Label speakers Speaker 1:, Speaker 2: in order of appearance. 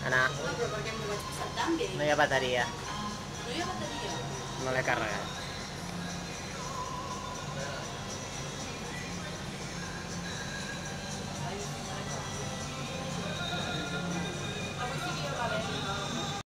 Speaker 1: Anar.
Speaker 2: No, però perquè m'ho vaig passar tan bé.
Speaker 1: No hi ha bateria.
Speaker 2: No hi ha bateria.
Speaker 1: No l'he carregat.